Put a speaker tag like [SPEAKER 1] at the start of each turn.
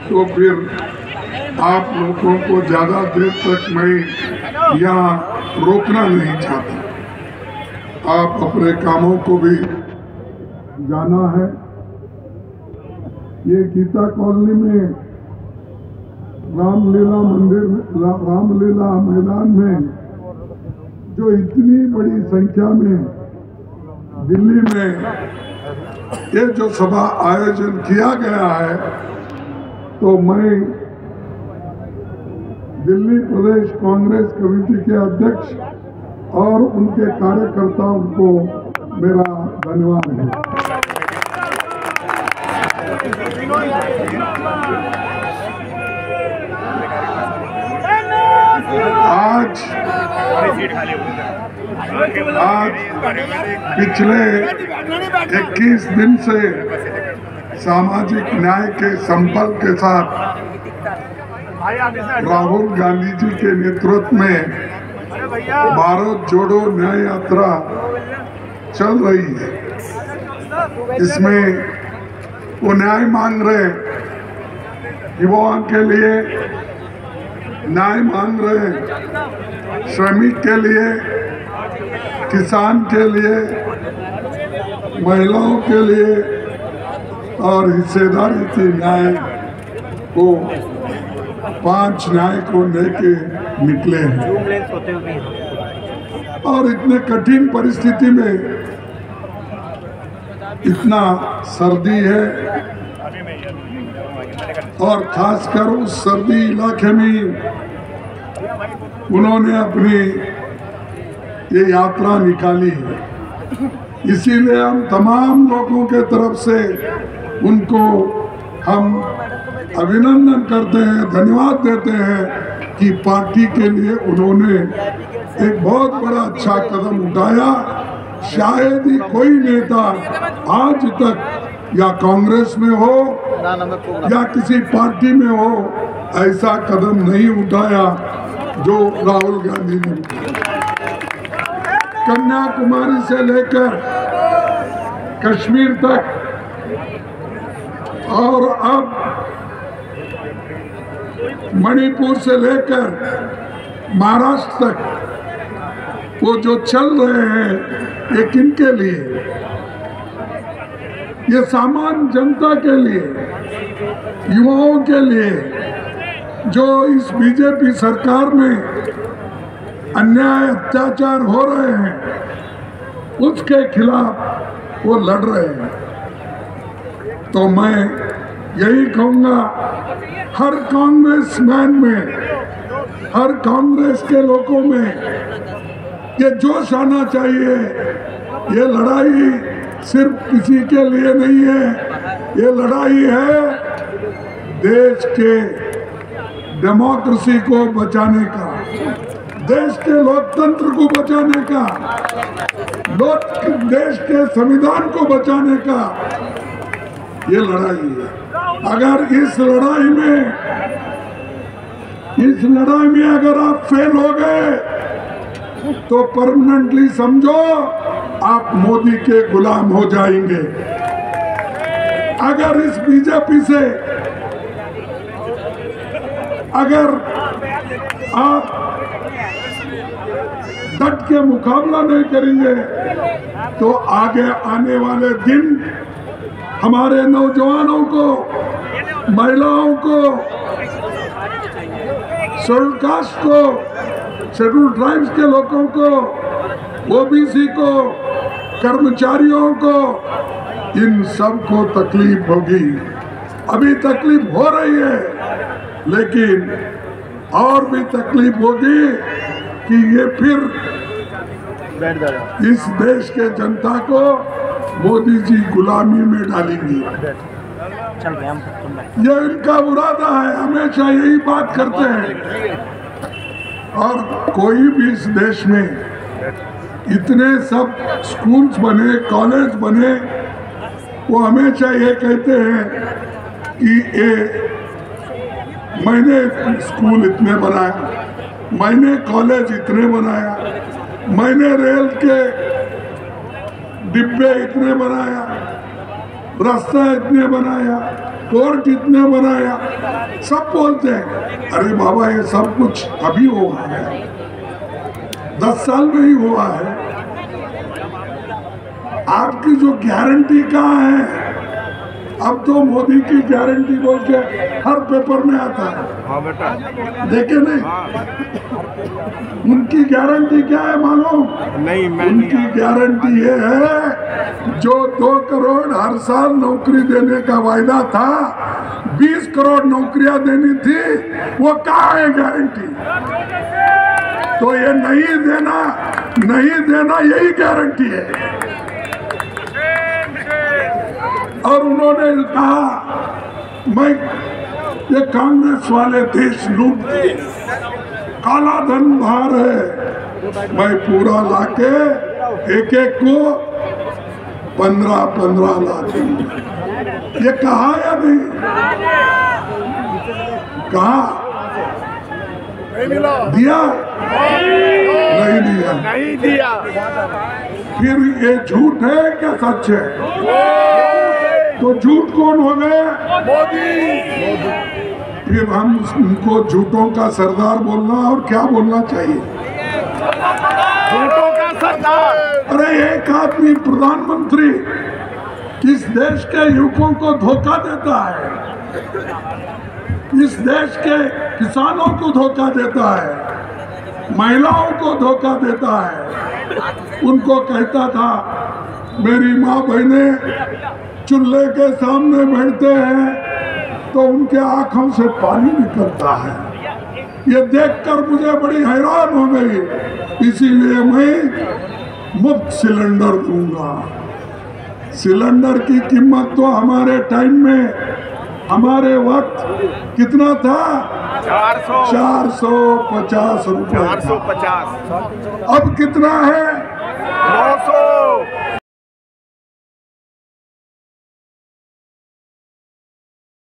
[SPEAKER 1] तो फिर आप लोगों को ज़्यादा देर तक मैं यहाँ रोकना नहीं चाहता। आप अपने कामों को भी जाना है। ये गीता कॉलोनी में रामलीला मंदिर, रामलीला मैदान में जो इतनी बड़ी संख्या में दिल्ली में ये जो सभा आयोजन किया गया है, तो मैं दिल्ली प्रदेश कांग्रेस कमेटी के अध्यक्ष और उनके कार्यकर्ताओं को मेरा धन्यवाद है। आज पिछले 21 दिन से सामाजिक न्याय के संकल्प के साथ राहुल गांधी जी के नेतृत्व में भारत जोड़ो न्याय यात्रा चल रही है। इसमें वो न्याय मांग रहे, युवाओं के लिए न्याय मांग रहे, श्रमिक के लिए, किसान के लिए, महिलाओं के लिए और हिस्सेदारी के न्याय को 5 न्याय को लेके निकले हैं। और इतने कठिन परिस्थिति में, इतना सर्दी है और खासकर उस सर्दी इलाके में उन्होंने अपनी ये यात्रा निकाली है। इसीलिए हम तमाम लोगों के तरफ से उनको हम अभिनंदन करते हैं, धन्यवाद देते हैं कि पार्टी के लिए उन्होंने एक बहुत बड़ा अच्छा कदम उठाया। शायद ही कोई नेता आज तक या कांग्रेस में हो या किसी पार्टी में हो ऐसा कदम नहीं उठाया जो राहुल गांधी ने उठाया। कन्याकुमारी से लेकर कश्मीर तक और अब मणिपुर से लेकर महाराष्ट्र तक वो जो चल रहे हैं, ये किनके लिए? ये सामान्य जनता के लिए, युवाओं के लिए, जो इस बीजेपी सरकार में अन्याय अत्याचार हो रहे हैं, उसके खिलाफ वो लड़ रहे हैं। तो मैं यही कहूँगा, हर कांग्रेसमैन में, हर कांग्रेस के लोगों में ये जोश आना चाहिए। ये लड़ाई सिर्फ किसी के लिए नहीं है, ये लड़ाई है देश के डेमोक्रेसी को बचाने का, देश के लोकतंत्र को बचाने का, देश के संविधान को बचाने का ये लड़ाई है। अगर इस लड़ाई में अगर आप फेल हो गए तो परमानेंटली समझो आप मोदी के गुलाम हो जाएंगे। अगर इस बीजेपी से अगर आप डट के मुकाबला नहीं करेंगे तो आगे आने वाले दिन हमारे नौजवानों को, महिलाओं को, शेड्यूल कास्ट को, शेड्यूल ट्राइब्स के लोगों को, ओबीसी को, कर्मचारियों को, इन सब को तकलीफ होगी। अभी तकलीफ हो रही है, लेकिन और भी तकलीफ होगी कि ये फिर इस देश के जनता को मोदी जी गुलामी में डालेंगी। ये इनका इरादा है, हमेशा यही बात करते हैं। और कोई भी इस देश में इतने सब स्कूल्स बने, कॉलेज बने, वो हमेशा ये कहते हैं कि मैंने स्कूल इतने बनाया, मैंने कॉलेज इतने बनाया, मैंने रेल के डिब्बे इतने बनाया, रास्ता इतने बनाया, कोर्ट इतने बनाया, सब बोलते हैं अरे बाबा ये सब कुछ अभी हुआ है, 10 साल में ही हुआ है। आपकी जो गारंटी कहाँ है? अब तो मोदी की गारंटी बोल के हर पेपर में आता है।
[SPEAKER 2] हाँ बेटा,
[SPEAKER 1] देखे नहीं? उनकी गारंटी क्या है मालूम?
[SPEAKER 2] नहीं मैं
[SPEAKER 1] उनकी गारंटी ये है जो 2 करोड़ हर साल नौकरी देने का वायदा था, 20 करोड़ नौकरियां देनी थी, वो कहाँ है गारंटी? तो ये नहीं देना यही गारंटी है। और उन्होंने कहा मैं ये कांग्रेस वाले देश लूट दिए, काला धन बाहर है, मैं पूरा लाके एक को 15-15 लाख दूंगा। ये कहा या नहीं? कहा दिया? नहीं दिया। फिर ये झूठ है क्या सच है? तो झूठ कौन हो गए? मोदी। फिर हम उनको झूठों का सरदार बोलना और क्या बोलना चाहिए?
[SPEAKER 2] झूठों का सरदार।
[SPEAKER 1] अरे एक आदमी प्रधानमंत्री इस देश के युवकों को धोखा देता है, इस देश के किसानों को धोखा देता है, महिलाओं को धोखा देता है। उनको कहता था मेरी माँ बहनें चूल्हे के सामने बैठते हैं तो उनके आंखों से पानी निकलता है। ये देखकर मुझे बड़ी हैरान हो गई, इसीलिए मैं मुफ्त सिलेंडर दूंगा। सिलेंडर की कीमत तो हमारे टाइम में, हमारे वक्त कितना था? 450 रुपए। 450। अब कितना है?